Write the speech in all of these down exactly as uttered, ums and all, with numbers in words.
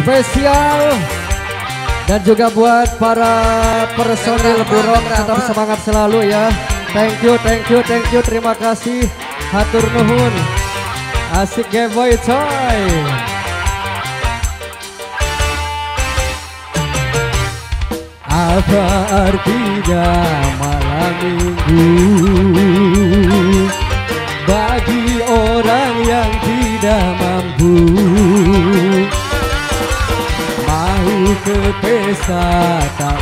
spesial dan juga buat para personil Burong tetap semangat selalu ya. Thank you, thank you, thank you, terima kasih, hatur nuhun. Asik game boy coy. Apa artinya malam minggu bagi orang yang tidak mampu? Mau ke pesta tak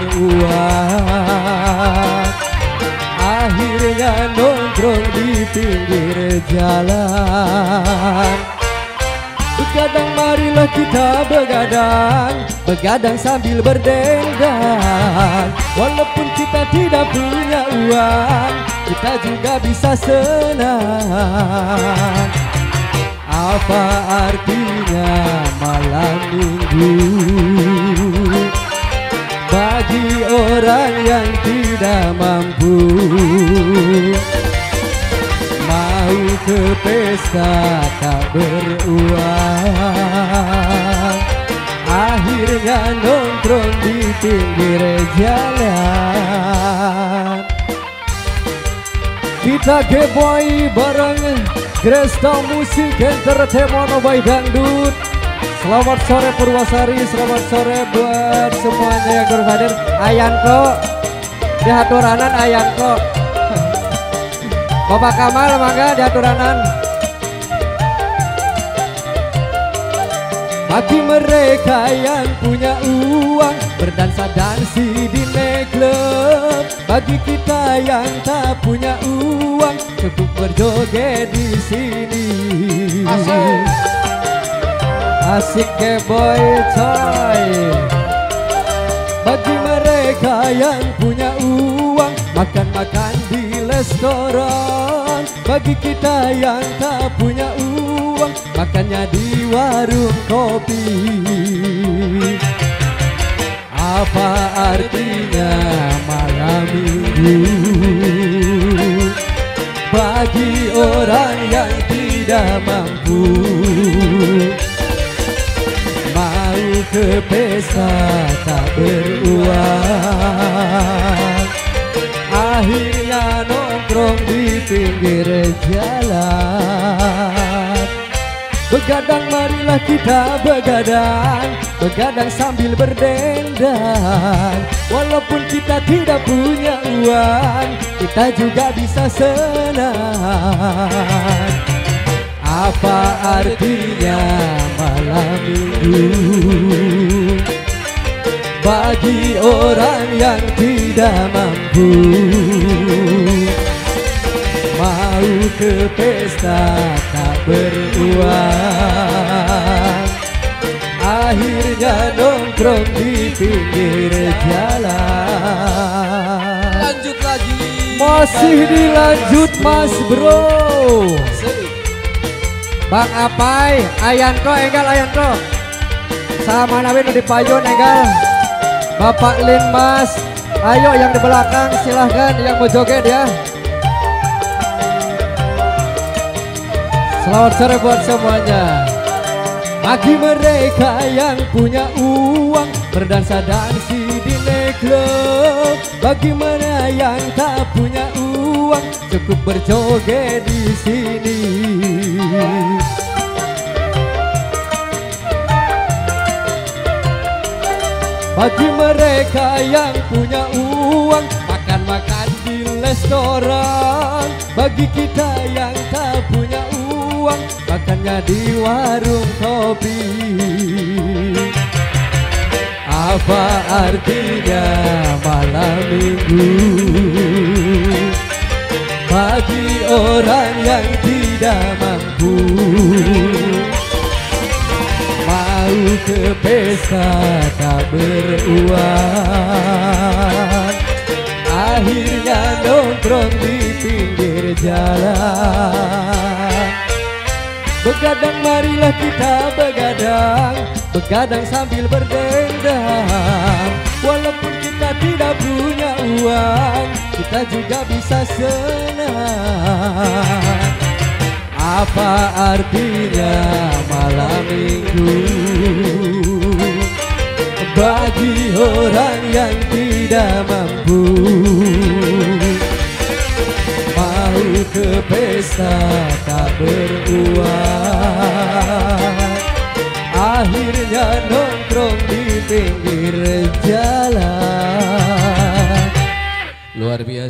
beruang, akhirnya nongkrong di pinggir jalan. Begadang marilah kita begadang, begadang sambil berdendang. Walaupun kita tidak punya uang, kita juga bisa senang. Apa artinya malam minggu bagi orang yang tidak mampu? Mau ke pesta tak beruang, akhirnya nongkrong di pinggir jalan. Kita G-Boy bareng Gresta Musik Entertainment by Dangdut. Selamat sore Purwasari, selamat sore buat semuanya yang berhadir. Ayanko di haturanan, Ayanko Bapak Kamal mangga di haturanan. Bagi mereka yang punya uang berdansa dansi di nightclub, bagi kita yang tak punya uang cukup berjoget di sini. Asik, asik G-Boy coy. Bagi mereka yang punya uang makan-makan di restoran, bagi kita yang tak punya uang makannya di warung kopi. Apa artinya malam minggu bagi orang yang tidak mampu? Mau ke pesta tak beruang, akhirnya nongkrong di pinggir jalan. Begadang marilah kita begadang, begadang sambil berdendang. Walaupun kita tidak punya uang, kita juga bisa senang. Apa artinya malam minggu bagi orang yang tidak mampu? Mau ke pesta tak beruang, akhirnya nongkrong di pinggir jalan. Lanjut lagi, masih dilanjut Mas Bro. Bang Apai, Ayanko, Enggal Ayanko sama Nawin di payun Enggal. Bapak Lin Mas, ayo yang di belakang silahkan yang mau joget ya. Selamat sore buat semuanya. Bagi mereka yang punya uang berdansa dansi di nightclub, bagi mereka yang tak punya uang cukup berjoget di sini. Bagi mereka yang punya uang makan-makan di restoran, bagi kita yang tak punya uang makannya di warung kopi. Apa artinya malam minggu bagi orang yang tidak mampu? Mau ke pesta tak beruang, akhirnya nongkrong di pinggir jalan. Begadang marilah kita begadang, begadang sambil berdendang. Walaupun kita tidak punya uang, kita juga bisa senang. Apa artinya malam minggu orang yang tidak mampu. Mau ke pesta tak beruang, akhirnya nongkrong di pinggir jalan. Luar biasa.